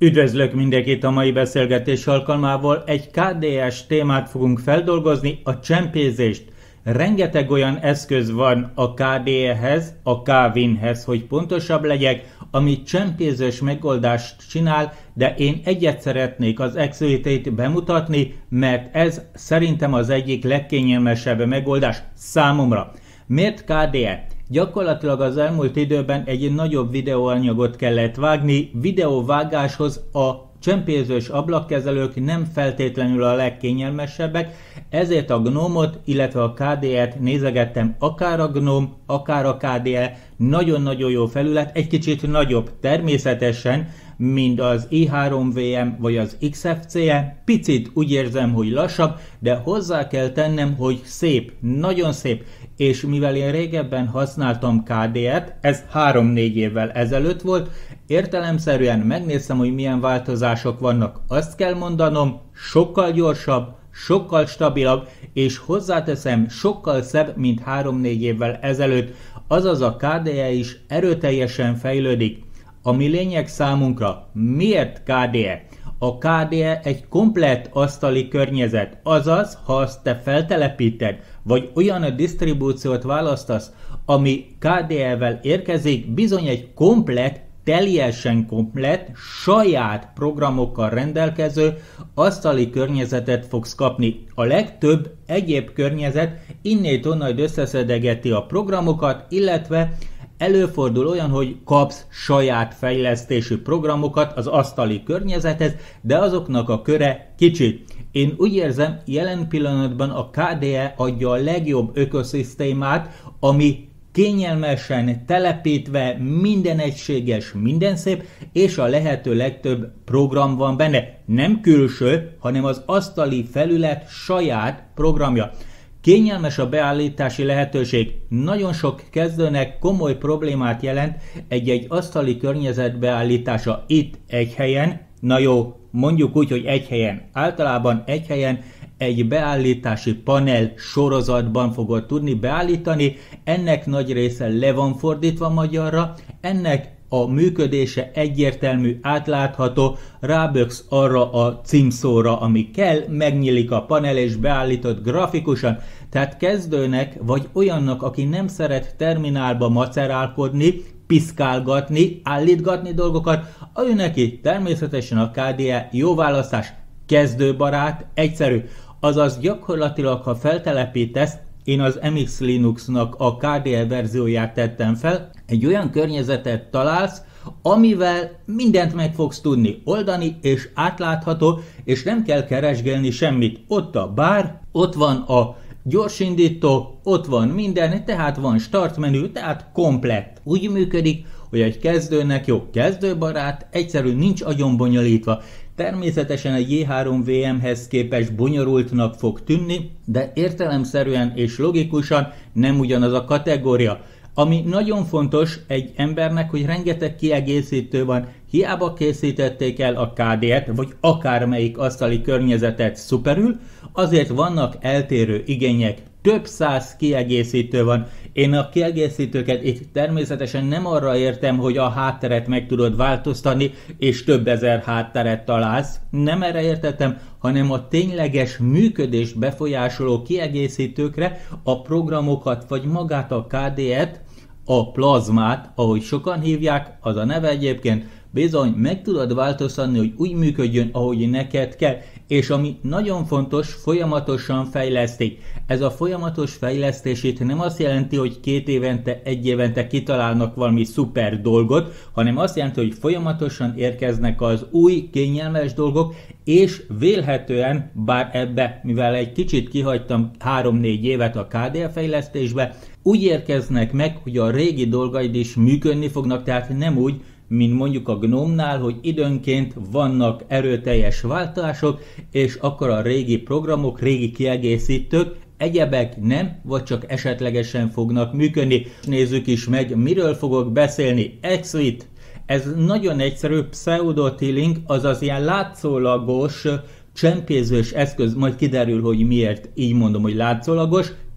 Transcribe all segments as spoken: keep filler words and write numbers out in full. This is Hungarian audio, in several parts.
Üdvözlök mindenkit a mai beszélgetés alkalmából. Egy ká dé es témát fogunk feldolgozni, a csempézést. Rengeteg olyan eszköz van a ká dé e-hez, a K-Winhez, hogy pontosabb legyek, ami csempézős megoldást csinál, de én egyet szeretnék, az Exuit-t bemutatni, mert ez szerintem az egyik legkényelmesebb megoldás számomra. Miért ká dé e? Gyakorlatilag az elmúlt időben egy nagyobb videóanyagot kellett vágni, videóvágáshoz a csempézős ablakkezelők nem feltétlenül a legkényelmesebbek, ezért a Gnome-ot, illetve a ká dé e-t nézegettem, akár a Gnome, akár a ká dé e, nagyon-nagyon jó felület, egy kicsit nagyobb természetesen, mint az i három vé em vagy az iksz ef cé e, picit úgy érzem, hogy lassabb, de hozzá kell tennem, hogy szép, nagyon szép, és mivel én régebben használtam ká dé e-t, ez három-négy évvel ezelőtt volt, értelemszerűen megnéztem, hogy milyen változások vannak. Azt kell mondanom, sokkal gyorsabb, sokkal stabilabb, és hozzáteszem, sokkal szebb, mint három-négy évvel ezelőtt, azaz a ká dé e is erőteljesen fejlődik. Ami lényeg számunkra, miért ká dé e? A ká dé e egy komplett asztali környezet, azaz, ha azt te feltelepíted, vagy olyan disztribúciót választasz, ami ká dé e-vel érkezik, bizony egy komplett, teljesen komplett, saját programokkal rendelkező asztali környezetet fogsz kapni. A legtöbb egyéb környezet innét-onnan összeszedegeti a programokat, illetve előfordul olyan, hogy kapsz saját fejlesztésű programokat az asztali környezethez, de azoknak a köre kicsi. Én úgy érzem, jelen pillanatban a ká dé e adja a legjobb ökoszisztémát, ami kényelmesen telepítve, minden egységes, minden szép, és a lehető legtöbb program van benne. Nem külső, hanem az asztali felület saját programja. Kényelmes a beállítási lehetőség. Nagyon sok kezdőnek komoly problémát jelent egy-egy asztali környezet beállítása itt egy helyen. Na jó, mondjuk úgy, hogy egy helyen. Általában egy helyen egy beállítási panel sorozatban fogod tudni beállítani. Ennek nagy része le van fordítva magyarra. Ennek a működése egyértelmű, átlátható, ráböksz arra a címszóra, ami kell, megnyílik a panel és beállított grafikusan. Tehát kezdőnek, vagy olyannak, aki nem szeret terminálba macerálkodni, piszkálgatni, állítgatni dolgokat, ő neki természetesen a ká dé e jó választás, kezdőbarát, egyszerű. Azaz gyakorlatilag, ha feltelepítesz, én az em iksz Linuxnak a ká dé e verzióját tettem fel, egy olyan környezetet találsz, amivel mindent meg fogsz tudni oldani, és átlátható, és nem kell keresgélni semmit. Ott a bár, ott van a gyorsindító, ott van minden, tehát van start menü, tehát komplett. Úgy működik, hogy egy kezdőnek jó, kezdőbarát, egyszerű, nincs agyon bonyolítva. Természetesen egy i három vé em-hez képest bonyolultnak fog tűnni, de értelemszerűen és logikusan nem ugyanaz a kategória. Ami nagyon fontos egy embernek, hogy rengeteg kiegészítő van, hiába készítették el a ká dé e-t, vagy akármelyik asztali környezetet szuperül, azért vannak eltérő igények, több száz kiegészítő van. Én a kiegészítőket itt természetesen nem arra értem, hogy a hátteret meg tudod változtatni, és több ezer hátteret találsz. Nem erre értettem, hanem a tényleges működést befolyásoló kiegészítőkre, a programokat, vagy magát a ká dé e-t, a plazmát, ahogy sokan hívják, az a neve egyébként, bizony meg tudod változtatni, hogy úgy működjön, ahogy neked kell, és ami nagyon fontos, folyamatosan fejlesztik. Ez a folyamatos fejlesztés itt nem azt jelenti, hogy két évente, egy évente kitalálnak valami szuper dolgot, hanem azt jelenti, hogy folyamatosan érkeznek az új, kényelmes dolgok, és vélhetően, bár ebbe, mivel egy kicsit kihagytam három-négy évet a ká dé e fejlesztésbe, úgy érkeznek meg, hogy a régi dolgaid is működni fognak, tehát nem úgy, mint mondjuk a Gnome-nál, hogy időnként vannak erőteljes változások, és akkor a régi programok, régi kiegészítők, egyebek nem, vagy csak esetlegesen fognak működni. Nézzük is meg, miről fogok beszélni. Exuit. Ez nagyon egyszerű pseudo-tiling, azaz ilyen látszólagos, csempézős eszköz, majd kiderül, hogy miért így mondom, hogy látszólagos.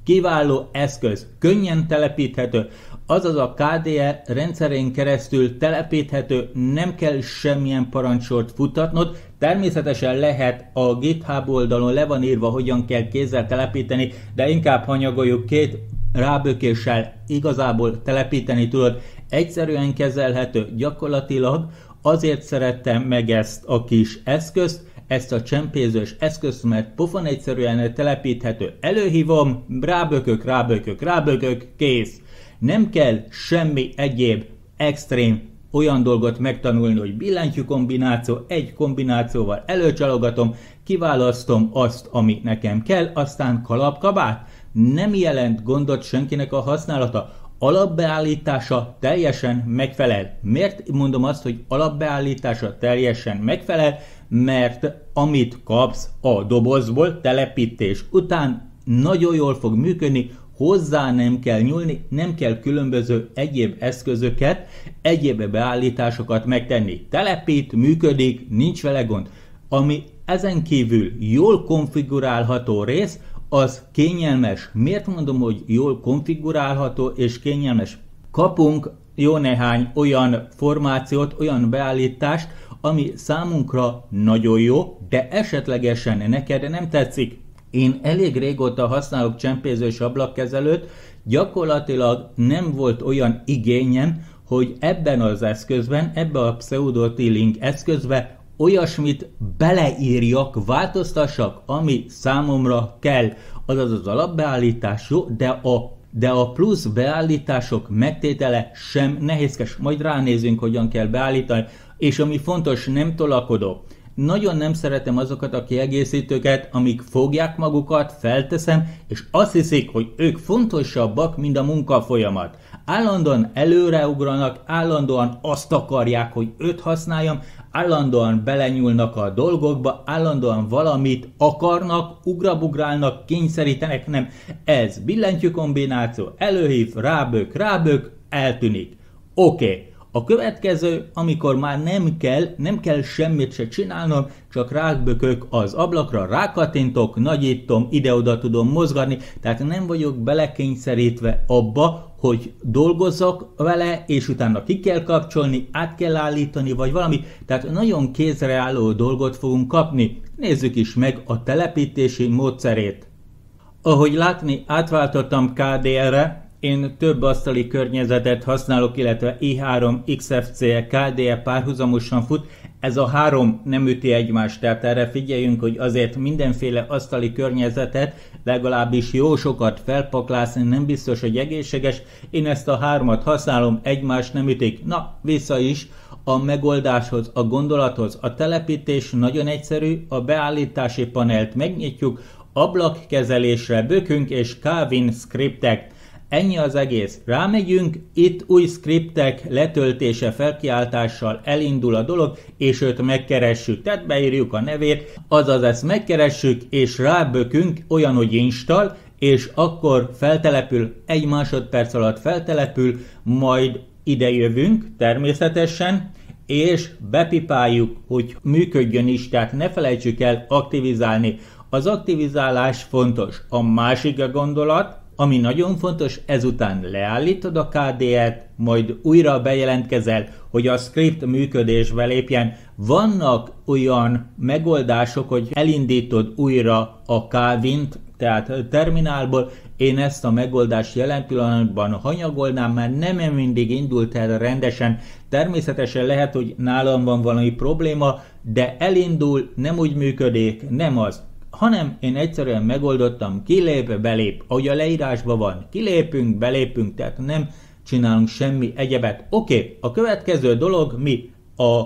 kiváló eszköz, könnyen telepíthető, azaz a ká dé e rendszerén keresztül telepíthető, nem kell semmilyen parancsort futtatnod, természetesen lehet a GitHub oldalon le van írva, hogyan kell kézzel telepíteni, de inkább hanyagoljuk, két rábökéssel igazából telepíteni tudod, egyszerűen kezelhető, gyakorlatilag azért szerettem meg ezt a kis eszközt, ezt a csempézős eszközt, mert pofon egyszerűen telepíthető. Előhívom, rábökök, rábökök, rábökök, kész. Nem kell semmi egyéb extrém olyan dolgot megtanulni, hogy billentyű kombináció, egy kombinációval előcsalogatom, kiválasztom azt, ami nekem kell, aztán kalapkabát. Nem jelent gondot senkinek a használata. Alapbeállítása teljesen megfelel. Miért mondom azt, hogy alapbeállítása teljesen megfelel? Mert amit kapsz a dobozból telepítés után nagyon jól fog működni, hozzá nem kell nyúlni, nem kell különböző egyéb eszközöket, egyéb beállításokat megtenni. Telepít, működik, nincs vele gond. Ami ezen kívül jól konfigurálható rész, az kényelmes. Miért mondom, hogy jól konfigurálható és kényelmes? Kapunk jó néhány olyan formációt, olyan beállítást, ami számunkra nagyon jó, de esetlegesen neked nem tetszik. Én elég régóta használok csempézős ablakkezelőt, gyakorlatilag nem volt olyan igényem, hogy ebben az eszközben, ebben a pseudo-tiling eszközben olyasmit beleírjak, változtassak, ami számomra kell. Azaz az alapbeállítás jó, de a, de a plusz beállítások megtétele sem nehézkes. Majd ránézünk, hogyan kell beállítani. És ami fontos, nem tolakodó. Nagyon nem szeretem azokat a kiegészítőket, amik fogják magukat, felteszem, és azt hiszik, hogy ők fontosabbak, mint a munkafolyamat. Állandóan előreugranak, állandóan azt akarják, hogy őt használjam, állandóan belenyúlnak a dolgokba, állandóan valamit akarnak, ugrabugrálnak, kényszerítenek, nem. Ez billentyű kombináció, előhív, rábök, rábök, eltűnik. Oké. Okay. A következő, amikor már nem kell, nem kell semmit se csinálnom, csak rábökök az ablakra, rákattintok, nagyítom, ide-oda tudom mozgatni, tehát nem vagyok belekényszerítve abba, hogy dolgozzak vele, és utána ki kell kapcsolni, át kell állítani, vagy valami, tehát nagyon kézreálló dolgot fogunk kapni. Nézzük is meg a telepítési módszerét. Ahogy látni, átváltottam ká dé e-re, én több asztali környezetet használok, illetve i három, iksz ef cé, ká dé e párhuzamosan fut. Ez a három nem üti egymást, tehát erre figyeljünk, hogy azért mindenféle asztali környezetet legalábbis jó sokat felpaklászni nem biztos, hogy egészséges. Én ezt a hármat használom, egymást nem ütik. Na, vissza is a megoldáshoz, a gondolathoz. A telepítés nagyon egyszerű, a beállítási panelt megnyitjuk, ablakkezelésre bökünk és Kavin scriptek. Ennyi az egész. Rámegyünk, itt új scriptek letöltése felkiáltással elindul a dolog, és őt megkeressük. Tehát beírjuk a nevét, azaz ezt megkeressük, és rábökünk olyan, hogy install, és akkor feltelepül, egy másodperc alatt feltelepül, majd ide jövünk természetesen, és bepipáljuk, hogy működjön is, tehát ne felejtsük el aktivizálni. Az aktivizálás fontos. A másik gondolat, ami nagyon fontos, ezután leállítod a ká dé e-t, majd újra bejelentkezel, hogy a script működésbe lépjen. Vannak olyan megoldások, hogy elindítod újra a Kavint, tehát terminálból. Én ezt a megoldást jelen pillanatban hanyagolnám, mert nem mindig indult el rendesen. Természetesen lehet, hogy nálam van valami probléma, de elindul, nem úgy működik, nem az. Hanem én egyszerűen megoldottam, kilép, belép, ahogy a leírásban van, kilépünk, belépünk, tehát nem csinálunk semmi egyebet. Oké, okay, a következő dolog mi? A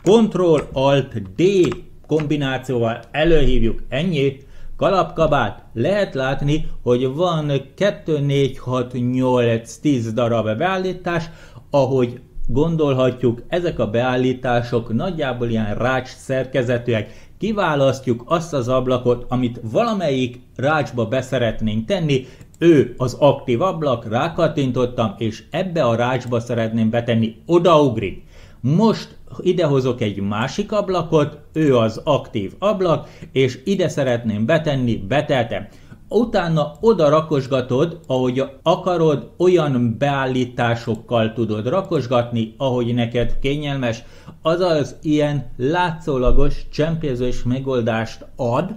Ctrl-Alt-D kombinációval előhívjuk, ennyi, kalapkabát. Lehet látni, hogy van kettő, négy, hat, nyolc, tíz darab beállítás, ahogy gondolhatjuk, ezek a beállítások nagyjából ilyen rács szerkezetűek. Kiválasztjuk azt az ablakot, amit valamelyik rácsba beszeretnénk tenni, ő az aktív ablak, rákattintottam, és ebbe a rácsba szeretném betenni, odaugrik. Most idehozok egy másik ablakot, ő az aktív ablak, és ide szeretném betenni, beteltem. utána oda rakosgatod, ahogy akarod, olyan beállításokkal tudod rakosgatni, ahogy neked kényelmes, azaz ilyen látszólagos csempézős megoldást ad,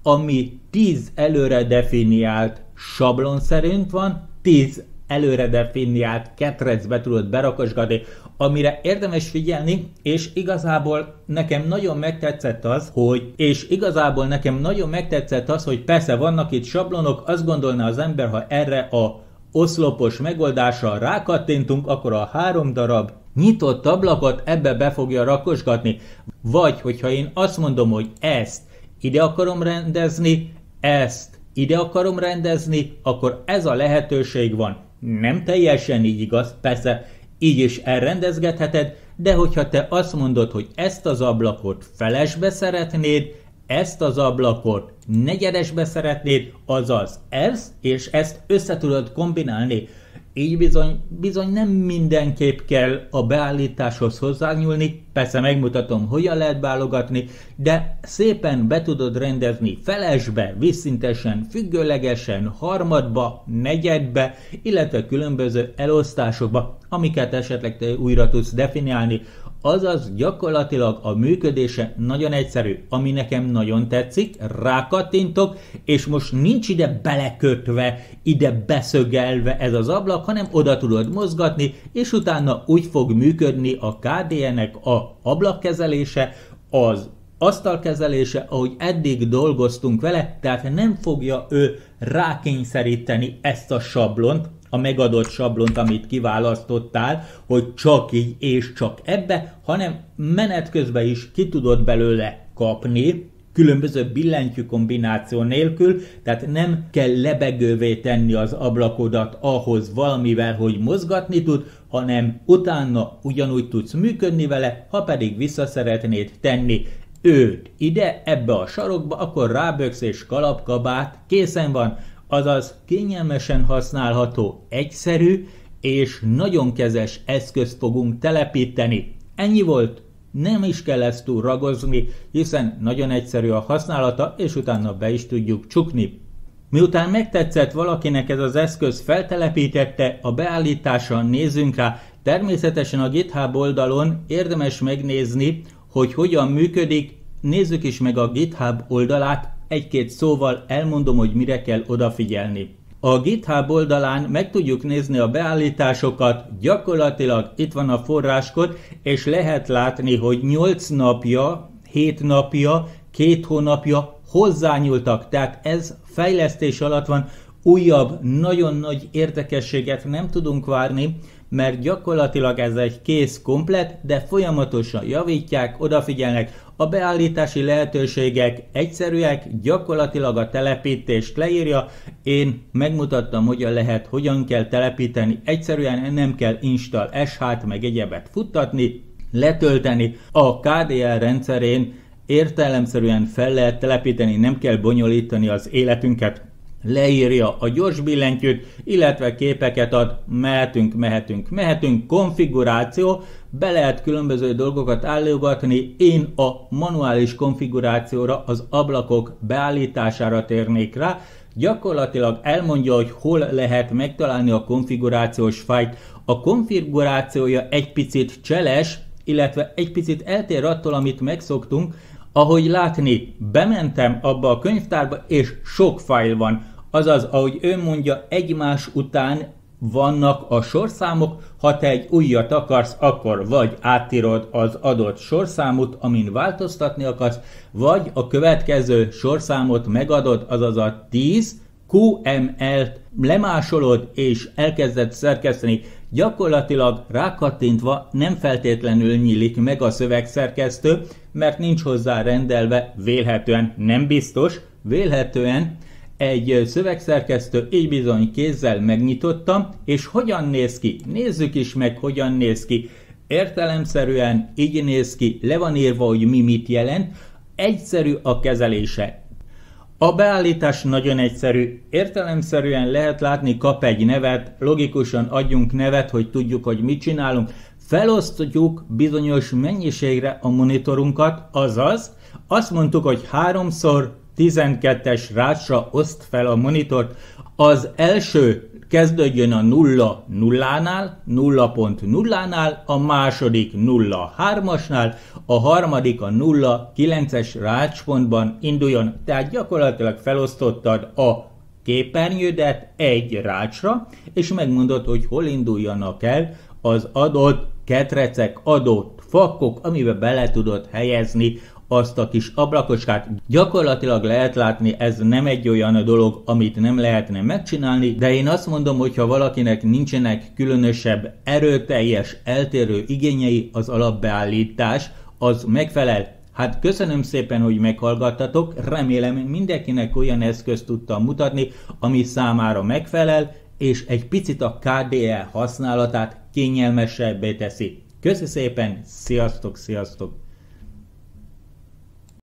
ami tíz előre definiált sablon szerint van, tíz előre definiált ketrecbe tudod berakosgatni, amire érdemes figyelni, és igazából nekem nagyon megtetszett az, hogy, és igazából nekem nagyon megtetszett az, hogy persze vannak itt sablonok, azt gondolná az ember, ha erre a oszlopos megoldásra rákattintunk, akkor a három darab nyitott ablakot ebbe be fogja rakosgatni. Vagy, hogyha én azt mondom, hogy ezt ide akarom rendezni, ezt ide akarom rendezni, akkor ez a lehetőség van. Nem teljesen így igaz, persze így is elrendezgetheted, de hogyha te azt mondod, hogy ezt az ablakot felesbe szeretnéd, ezt az ablakot negyedesbe szeretnéd, azaz ez és ezt össze tudod kombinálni. Így bizony, bizony nem mindenképp kell a beállításhoz hozzányúlni, persze megmutatom, hogyan lehet válogatni, de szépen be tudod rendezni felesbe, vízszintesen, függőlegesen, harmadba, negyedbe, illetve különböző elosztásokba, amiket esetleg te újra tudsz definiálni. Azaz gyakorlatilag a működése nagyon egyszerű, ami nekem nagyon tetszik, rákattintok, és most nincs ide belekötve, ide beszögelve ez az ablak, hanem oda tudod mozgatni, és utána úgy fog működni a ká dé é-nek a ablakkezelése, az asztalkezelése, ahogy eddig dolgoztunk vele, tehát nem fogja ő rákényszeríteni ezt a sablont, a megadott sablont, amit kiválasztottál, hogy csak így és csak ebbe, hanem menet közben is ki tudod belőle kapni, különböző billentyű kombináció nélkül, tehát nem kell lebegővé tenni az ablakodat ahhoz valamivel, hogy mozgatni tud, hanem utána ugyanúgy tudsz működni vele, ha pedig vissza szeretnéd tenni őt ide, ebbe a sarokba, akkor ráböksz és kalapkabát, készen van. Azaz kényelmesen használható, egyszerű és nagyon kezes eszközt fogunk telepíteni. Ennyi volt, nem is kell ezt túl ragozni, hiszen nagyon egyszerű a használata, és utána be is tudjuk csukni. Miután megtetszett valakinek ez az eszköz, feltelepítette, a beállításra nézzünk rá. Természetesen a GitHub oldalon érdemes megnézni, hogy hogyan működik. Nézzük is meg a GitHub oldalát, egy-két szóval elmondom, hogy mire kell odafigyelni. A GitHub oldalán meg tudjuk nézni a beállításokat, gyakorlatilag itt van a forráskód, és lehet látni, hogy nyolc napja, hét napja, két hónapja hozzányúltak, tehát ez fejlesztés alatt van, újabb, nagyon nagy érdekességet nem tudunk várni, mert gyakorlatilag ez egy kész komplet, de folyamatosan javítják, odafigyelnek, a beállítási lehetőségek egyszerűek, gyakorlatilag a telepítést leírja, én megmutattam, hogyan lehet, hogyan kell telepíteni, egyszerűen nem kell install es há-t meg egyebet futtatni, letölteni, a ká dé é rendszerén értelemszerűen fel lehet telepíteni, nem kell bonyolítani az életünket, leírja a gyors billentyűt, illetve képeket ad, mehetünk, mehetünk, mehetünk, konfiguráció, be lehet különböző dolgokat állítani, én a manuális konfigurációra, az ablakok beállítására térnék rá, gyakorlatilag elmondja, hogy hol lehet megtalálni a konfigurációs fájlt. A konfigurációja egy picit cseles, illetve egy picit eltér attól, amit megszoktunk. Ahogy látni, bementem abba a könyvtárba, és sok fájl van. Azaz, ahogy ő mondja, egymás után vannak a sorszámok, ha te egy újat akarsz, akkor vagy átírod az adott sorszámot, amin változtatni akarsz, vagy a következő sorszámot megadod, azaz a tíz kú em el-t lemásolod és elkezded szerkeszteni. Gyakorlatilag rákattintva nem feltétlenül nyílik meg a szövegszerkesztő, mert nincs hozzá rendelve, vélhetően, nem biztos, vélhetően egy szövegszerkesztő, így bizony kézzel megnyitottam, és hogyan néz ki? Nézzük is meg, hogyan néz ki. Értelemszerűen így néz ki, le van írva, hogy mi mit jelent, egyszerű a kezelése. A beállítás nagyon egyszerű, értelemszerűen lehet látni, kap egy nevet, logikusan adjunk nevet, hogy tudjuk, hogy mit csinálunk. Felosztjuk bizonyos mennyiségre a monitorunkat, azaz azt mondtuk, hogy háromszor tizenkettes rácsra oszt fel a monitort. Az első kezdődjön a nulla nullánál, nulla pont nullánál, a második nulla hármasnál, a harmadik a nulla kilences rácspontban induljon. Tehát gyakorlatilag felosztottad a képernyődet egy rácsra, és megmondod, hogy hol induljanak el az adott ketrecek, adott fakkok, amiben bele tudod helyezni azt a kis ablakocskát. Gyakorlatilag lehet látni, ez nem egy olyan dolog, amit nem lehetne megcsinálni, de én azt mondom, hogy ha valakinek nincsenek különösebb erőteljes, eltérő igényei, az alapbeállítás az megfelel. Hát köszönöm szépen, hogy meghallgattatok, remélem mindenkinek olyan eszközt tudtam mutatni, ami számára megfelel, és egy picit a ká dé é használatát kényelmesebbé teszi. Köszi szépen, sziasztok, sziasztok!